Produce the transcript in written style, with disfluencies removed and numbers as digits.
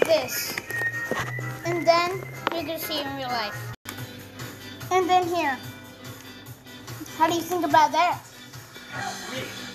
this. And then you're gonna see it in real life. And then here. How do you think about that?